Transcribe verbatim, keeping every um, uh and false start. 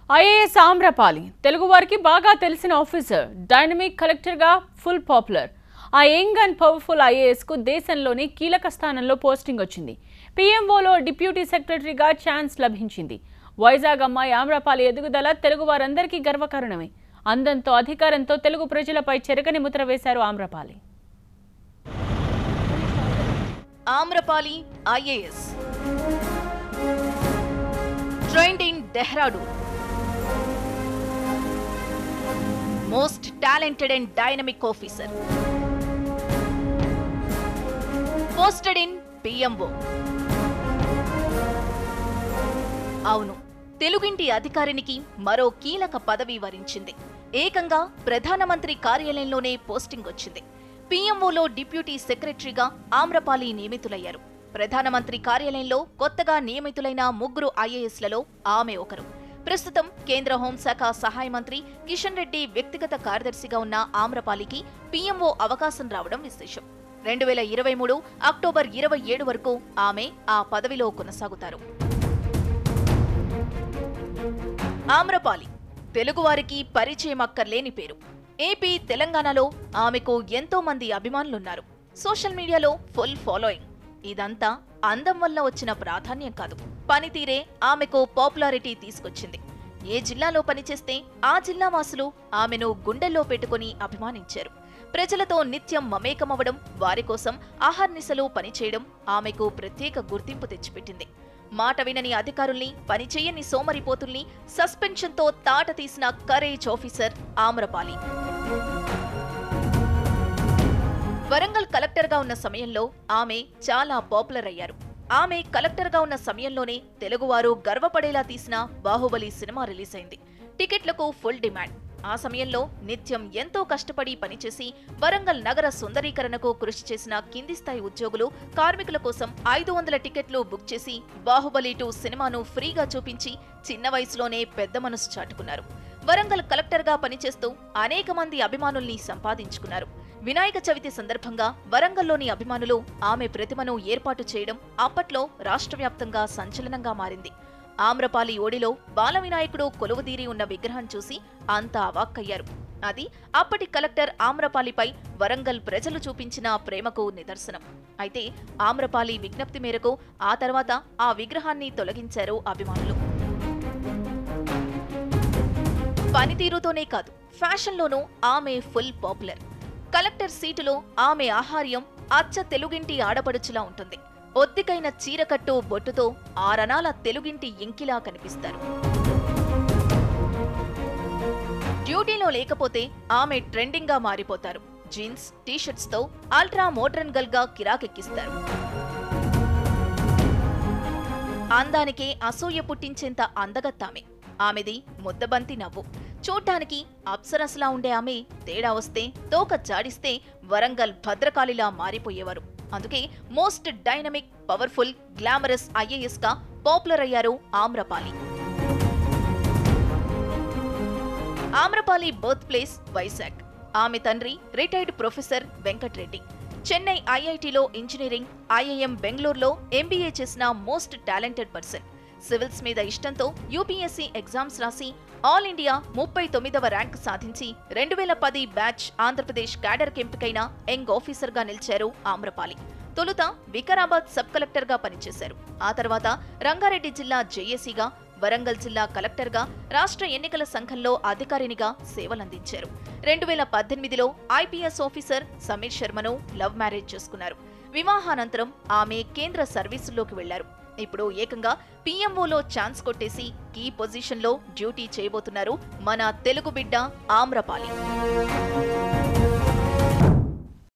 IAS Amrapali Telugu వారికి బాగా తెలిసిన ఆఫీసర్, డైనమిక్ కలెక్టర్ గా ఫుల్ పాపులర్. ఆ యంగ్ అండ్ పవర్ఫుల్ ఐఏఎస్ కు దేశంలోని కీలక స్థానంలో పోస్టింగ్ వచ్చింది. పీఎంఓలో డిప్యూటీ సెక్రటరీగా ఛాన్స్ లభించింది. వైజాగ్ అమ్మాయి ఆమ్రపాలి ఎదుగుదల తెలుగు వారందరికీ గర్వకారణమే. అందంతో అధికారంతో తెలుగు ప్రజలపై చెరగని ముద్ర వేశారు Amrapali. Amrapali IAS trained in Dehradun. Most talented and dynamic officer. Posted in P M O. అవును, తెలుగింటి అధికారినికి మరో కీలక పదవి వరించింది. ఏకంగా ప్రధానమంత్రి కార్యాలయంలోనే పోస్టింగ్ వచ్చింది. పీఎంఓలో డిప్యూటీ సెక్రటరీగా ఆమ్రపాలి నియమితులయ్యారు. ప్రధానమంత్రి కార్యాలయంలో కొత్తగా నియమితులైన ముగ్గురు ఐఏఎస్లలో ఆమె ఒకరు. ప్రస్తుతం కేంద్ర హోంశాఖ సహాయ మంత్రి కిషన్ రెడ్డి వ్యక్తిగత కార్యదర్శిగా ఉన్న ఆమ్రపాలికి పీఎంఓ అవకాశం రావడం విశేషం. రెండు వేల ఇరవై మూడు అక్టోబర్ ఇరవై ఏడు వరకు ఆమె ఆ పదవిలో కొనసాగుతారు. ఆమ్రపాలి తెలుగువారికి పరిచయం అక్కర్లేని పేరు. ఏపీ, తెలంగాణలో ఆమెకు ఎంతో మంది అభిమానులున్నారు. సోషల్ మీడియాలో ఫుల్ ఫాలోయింగ్. ఇదంతా అందం వల్ల వచ్చిన ప్రాధాన్యం కాదు, పనితీరే ఆమెకు పాపులారిటీ తీసుకొచ్చింది. ఏ జిల్లాలో పనిచేస్తే ఆ జిల్లా వాసులు ఆమెను గుండెల్లో పెట్టుకుని అభిమానించారు. ప్రజలతో నిత్యం మమేకమవ్వడం, వారి కోసం ఆహర్నిశలు పనిచేయడం ఆమెకు ప్రత్యేక గుర్తింపు తెచ్చిపెట్టింది. మాట వినని అధికారుల్ని, పనిచేయని సోమరిపోతుల్ని సస్పెన్షన్తో తాట తీసిన కరేజ్ ఆఫీసర్ ఆమ్రపాలి. వరంగల్ కలెక్టర్గా ఉన్న సమయంలో ఆమె చాలా పాపులర్ అయ్యారు. ఆమె కలెక్టర్గా ఉన్న సమయంలోనే తెలుగువారు గర్వపడేలా తీసిన బాహుబలి సినిమా రిలీజ్ అయింది. టికెట్లకు ఫుల్ డిమాండ్. ఆ సమయంలో నిత్యం ఎంతో కష్టపడి పనిచేసి వరంగల్ నగర సుందరీకరణకు కృషి చేసిన కింది స్థాయి ఉద్యోగులు, కార్మికుల కోసం ఐదు వందల టికెట్లు బుక్ చేసి బాహుబలి టూ సినిమాను ఫ్రీగా చూపించి చిన్న వయసులోనే పెద్ద మనసు చాటుకున్నారు. వరంగల్ కలెక్టర్గా పనిచేస్తూ అనేక మంది అభిమానుల్ని సంపాదించుకున్నారు. వినాయక చవితి సందర్భంగా వరంగల్లోని అభిమానులు ఆమె ప్రతిమను ఏర్పాటు చేయడం అప్పట్లో రాష్ట్ర వ్యాప్తంగా సంచలనంగా మారింది. ఆమ్రపాలి ఓడిలో బాలవినాయకుడు కొలువుదీరి ఉన్న విగ్రహం చూసి అంతా అవాక్కయ్యారు. అది అప్పటి కలెక్టర్ ఆమ్రపాలిపై వరంగల్ ప్రజలు చూపించిన ప్రేమకు నిదర్శనం. అయితే ఆమ్రపాలి విజ్ఞప్తి మేరకు ఆ తర్వాత ఆ విగ్రహాన్ని తొలగించారు అభిమానులు. పనితీరుతోనే కాదు, ఫ్యాషన్లోనూ ఆమె ఫుల్ పాపులర్. కలెక్టర్ సీటులో ఆమె ఆహార్యం అచ్చ తెలుగింటి ఆడపడుచులా ఉంటుంది. ఒత్తికైన చీరకట్టు, బొట్టుతో ఆరనాల తెలుగింటి ఇంకిలా కనిపిస్తారు. డ్యూటీలో లేకపోతే ఆమె ట్రెండింగ్ గా మారిపోతారు. జీన్స్, టీషర్ట్స్ తో అల్ట్రా మోడ్రన్ గల్ గా కిరాకెక్కిస్తారు. అందానికే అసూయ పుట్టించేంత అందగత్తామె. ఆమెది ముద్దబంతి నవ్వు. చూడ్డానికి అప్సరస్లా ఉండే ఆమె తేడా వస్తే, తోక జాడిస్తే వరంగల్ భద్రకాళిలా మారిపోయేవారు. అందుకే most dynamic, powerful, glamorous IAS గా పాపులర్ అయ్యారు ఆమ్రపాలి. Amrapali birth place Vizag. ఆమె తండ్రి రిటైర్డ్ ప్రొఫెసర్ వెంకట్రెడ్డి. చెన్నై ఐఐటిలో ఇంజనీరింగ్, ఐఐఎం బెంగళూరులో ఎంబీఏ చేసిన మోస్ట్ టాలెంటెడ్ పర్సన్. సివిల్స్ మీద ఇష్టంతో యూపీఎస్సీ ఎగ్జామ్స్ రాసి ఆల్ ఇండియా ముప్పై తొమ్మిదవ ర్యాంక్ సాధించి రెండు వేల పది బ్యాచ్ ఆంధ్రప్రదేశ్ క్యాడర్కి ఎంపికైన యంగ్ ఆఫీసర్గా నిలిచారు ఆమ్రపాలి. తొలుత వికారాబాద్ సబ్ కలెక్టర్గా పనిచేశారు. ఆ తర్వాత రంగారెడ్డి జిల్లా జేఏసీగా, వరంగల్ జిల్లా కలెక్టర్గా, రాష్ట్ర ఎన్నికల సంఘంలో అధికారినిగా సేవలందించారు. రెండు వేల పద్దెనిమిదిలో ఐపీఎస్ ఆఫీసర్ సమీర్ శర్మను లవ్ మ్యారేజ్ చేసుకున్నారు. వివాహానంతరం ఆమె కేంద్ర సర్వీసుల్లోకి వెళ్లారు. ఇప్పుడు ఏకంగా పీఎంఓలో ఛాన్స్ కొట్టేసి కీ పొజిషన్లో డ్యూటీ చేయబోతున్నారు మన తెలుగు బిడ్డ ఆమ్రపాలి.